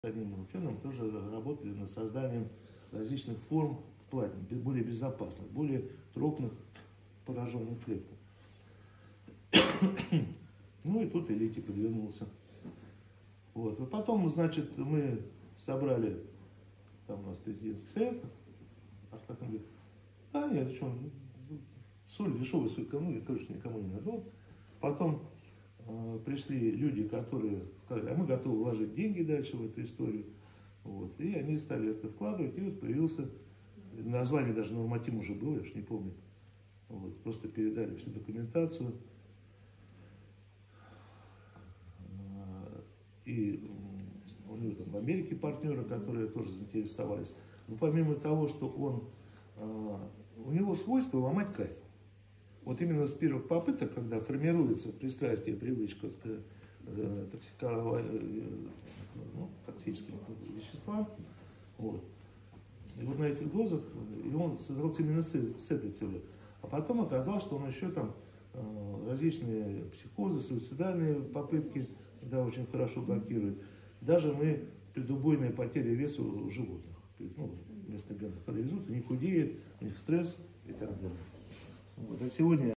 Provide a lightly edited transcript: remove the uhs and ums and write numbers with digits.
одним ученым тоже работали над созданием различных форм платин, более безопасных, более тропных пораженным клеткам. Ну и тут Элите подвернулся. Вот. А потом, значит, мы собрали, там у нас президентский совет, Артакан говорит, да нет, что, соль, дешевая соль, ну, короче, никому не надо. Потом пришли люди, которые сказали, а мы готовы вложить деньги дальше в эту историю. Вот. И они стали это вкладывать, и вот появился, название даже норматив уже было, я уж не помню. Вот. Просто передали всю документацию. И у него там в Америке партнеры, которые тоже заинтересовались. Но помимо того, что у него свойство ломать кайф. Вот именно с первых попыток, когда формируется пристрастие, привычка к токсическим веществам, вот. И вот на этих дозах, и он создался именно с этой целью. А потом оказалось, что он еще там различные психозы, суицидальные попытки, да, очень хорошо блокирует. Даже мы предубойные потери веса у животных. Ну, вместо бега, когда везут, у них худеет, у них стресс и так далее. Вот. А сегодня